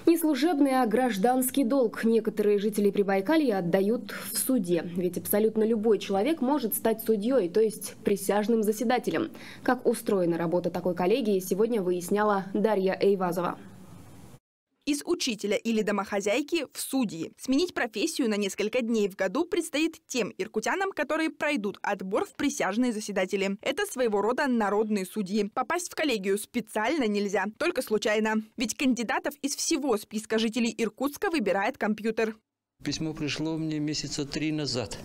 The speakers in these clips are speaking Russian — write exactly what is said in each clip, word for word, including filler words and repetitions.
Не служебный, а гражданский долг некоторые жители Прибайкалья отдают в суде. Ведь абсолютно любой человек может стать судьей, то есть присяжным заседателем. Как устроена работа такой коллегии, сегодня выясняла Дарья Эйвазова. Из учителя или домохозяйки в судьи. Сменить профессию на несколько дней в году предстоит тем иркутянам, которые пройдут отбор в присяжные заседатели. Это своего рода народные судьи. Попасть в коллегию специально нельзя, только случайно. Ведь кандидатов из всего списка жителей Иркутска выбирает компьютер. Письмо пришло мне месяца три назад.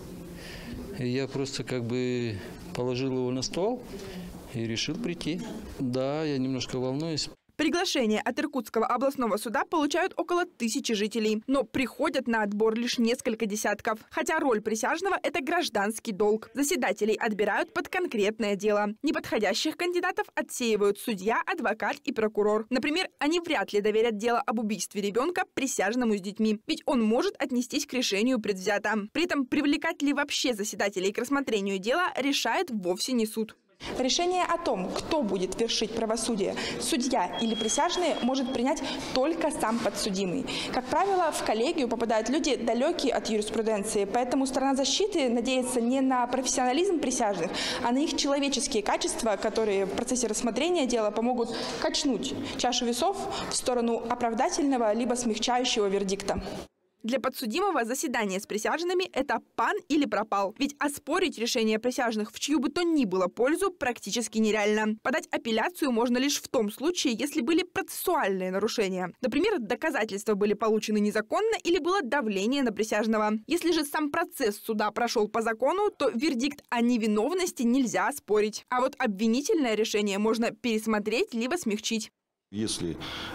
Я просто как бы положил его на стол и решил прийти. Да, я немножко волнуюсь. Приглашение от Иркутского областного суда получают около тысячи жителей, но приходят на отбор лишь несколько десятков. Хотя роль присяжного – это гражданский долг. Заседателей отбирают под конкретное дело. Неподходящих кандидатов отсеивают судья, адвокат и прокурор. Например, они вряд ли доверят дело об убийстве ребенка присяжному с детьми, ведь он может отнестись к решению предвзято. При этом привлекать ли вообще заседателей к рассмотрению дела решает вовсе не суд. Решение о том, кто будет вершить правосудие, судья или присяжные, может принять только сам подсудимый. Как правило, в коллегию попадают люди, далекие от юриспруденции, поэтому сторона защиты надеется не на профессионализм присяжных, а на их человеческие качества, которые в процессе рассмотрения дела помогут качнуть чашу весов в сторону оправдательного либо смягчающего вердикта. Для подсудимого заседание с присяжными – это пан или пропал. Ведь оспорить решение присяжных в чью бы то ни было пользу практически нереально. Подать апелляцию можно лишь в том случае, если были процессуальные нарушения. Например, доказательства были получены незаконно или было давление на присяжного. Если же сам процесс суда прошел по закону, то вердикт о невиновности нельзя оспорить. А вот обвинительное решение можно пересмотреть либо смягчить. Если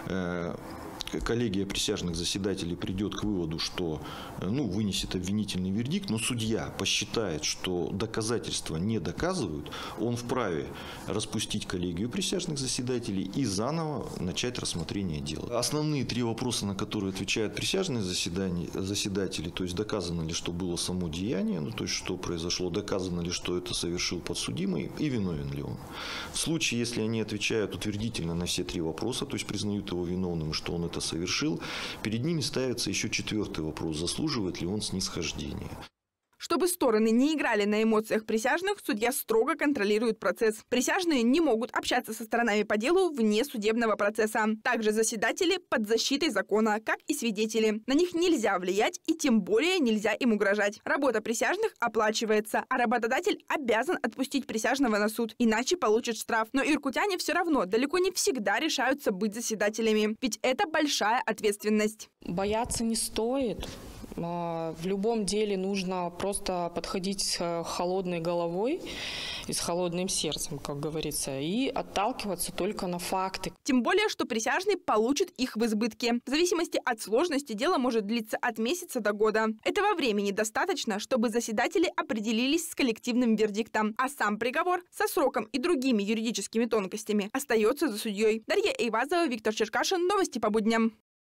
э коллегия присяжных заседателей придет к выводу, что ну, вынесет обвинительный вердикт, но судья посчитает, что доказательства не доказывают, он вправе распустить коллегию присяжных заседателей и заново начать рассмотрение дела. Основные три вопроса, на которые отвечают присяжные заседатели, то есть доказано ли, что было само деяние, ну, то есть что произошло, доказано ли, что это совершил подсудимый и виновен ли он. В случае, если они отвечают утвердительно на все три вопроса, то есть признают его виновным, что он это совершил, перед ними ставится еще четвертый вопрос: заслуживает ли он снисхождения. Чтобы стороны не играли на эмоциях присяжных, судья строго контролирует процесс. Присяжные не могут общаться со сторонами по делу вне судебного процесса. Также заседатели под защитой закона, как и свидетели. На них нельзя влиять и тем более нельзя им угрожать. Работа присяжных оплачивается, а работодатель обязан отпустить присяжного на суд, иначе получит штраф. Но иркутяне все равно далеко не всегда решаются быть заседателями, ведь это большая ответственность. Бояться не стоит. В любом деле нужно просто подходить с холодной головой и с холодным сердцем, как говорится, и отталкиваться только на факты. Тем более, что присяжный получит их в избытке. В зависимости от сложности дело может длиться от месяца до года. Этого времени достаточно, чтобы заседатели определились с коллективным вердиктом, а сам приговор со сроком и другими юридическими тонкостями остается за судьей. Дарья Эйвазова, Виктор Черкашин. Новости по будням.